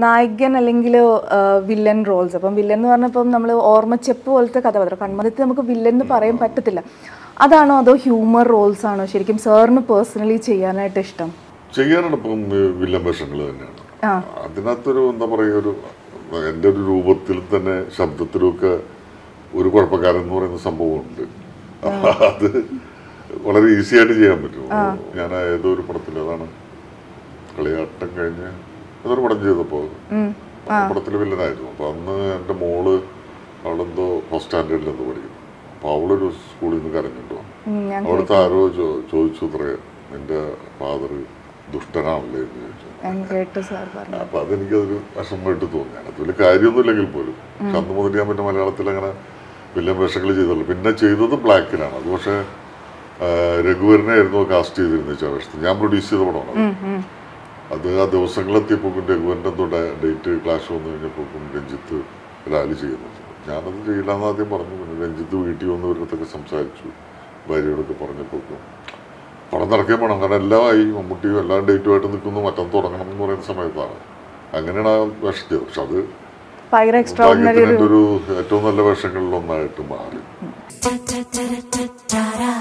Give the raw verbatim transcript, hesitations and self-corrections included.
നായകൻ അല്ലെങ്കിൽ villain Rolls. അപ്പം വില്ലൻ എന്ന് പറഞ്ഞപ്പം നമ്മൾ ഓർമ്മച്ചെപ്പ് പോലത്തെ കഥാപാത്രം, കൺമദത്തിൽ നമുക്ക് വില്ലൻ എന്ന് പറയാൻ പറ്റത്തില്ല. അതാണോ അതോ ഹ്യൂമർ റോൾസ് ആണോ ശരിക്കും സാറിന് പേഴ്സണലി ചെയ്യാനായിട്ട് ഇഷ്ടം? ചെയ്യാനാണ് ഇപ്പം വില്ലൻ വേഷങ്ങൾ തന്നെയാണ്. അതിനകത്തൊരു എന്താ പറയുക, ഒരു എൻ്റെ ഒരു രൂപത്തിൽ തന്നെ ശബ്ദത്തിലൊക്കെ ഒരു കുഴപ്പക്കാരൻ എന്ന് പറയുന്ന സംഭവമുണ്ട്. അത് വളരെ ഈസി ആയിട്ട് ചെയ്യാൻ പറ്റും. ഞാൻ ഏതോ ഒരു പടത്തിൽ, അതാണ് കളിയാട്ടം കഴിഞ്ഞ് ഏതൊരു പടം ചെയ്തപ്പോൾ പടത്തിൽ വില്ലനായിരുന്നു. അപ്പോൾ അന്ന് എൻ്റെ മോള് അവളെന്തോ ഫസ്റ്റ് സ്റ്റാൻഡേർഡിൽ എന്തോ പഠിക്കുന്നു. അപ്പോൾ അവളൊരു സ്കൂളിൽ നിന്ന് കരഞ്ഞിട്ടോ, അവിടുത്തെ ആരോ ചോദിച്ചു അത്രേ, എൻ്റെ ഫാദർ ദുഷ്ടനാണല്ലേ എന്ന് ചോദിച്ചു. അപ്പൊ അതെനിക്കതൊരു വിഷമമായിട്ട് തോന്നി. അതിനകത്ത് വലിയ കാര്യമൊന്നുമില്ലെങ്കിൽ പോലും. പക്ഷെ അന്ന് മുതൽ ഞാൻ പിന്നെ മലയാളത്തിൽ അങ്ങനെ വില്ലൻ വേഷങ്ങൾ ചെയ്തുള്ളൂ. പിന്നെ ചെയ്തത് ബ്ലാക്കിലാണ്. അത് പക്ഷേ രഘുവരനായിരുന്നു കാസ്റ്റ് ചെയ്തിരുന്നത് വേഷത്തിൽ. ഞാൻ പ്രൊഡ്യൂസ് ചെയ്ത പടമാണ് അത്. ആ ദിവസങ്ങളെത്തിയപ്പോൾ രഘുവരൻ്റെ എന്തോ ഡേറ്റ് ക്ലാഷ് വന്നു കഴിഞ്ഞപ്പോൾ രഞ്ജിത്ത് റാലി ചെയ്യുന്നു. ഞാനത് ചെയ്യില്ലാന്ന് ആദ്യം പറഞ്ഞു. പിന്നെ രഞ്ജിത്ത് വീട്ടിൽ വന്നവരടുത്തൊക്കെ സംസാരിച്ചു, ഭാര്യയോടൊക്കെ പറഞ്ഞപ്പോൾ പടം നടക്കുകയും വേണം. കാരണം എല്ലാമായി മമ്മൂട്ടിയും എല്ലാ ഡേറ്റുമായിട്ട് നിൽക്കുന്നു, മറ്റം തുടങ്ങണം എന്ന് പറയുന്ന സമയത്താണ്. അങ്ങനെയാണ് ആ വേഷം ചെയ്തത്. പക്ഷെ അത് ഭാഗ്യത്തിന് എൻ്റെ ഒരു ഏറ്റവും നല്ല വേഷങ്ങളിലൊന്നായിട്ട് മാറി.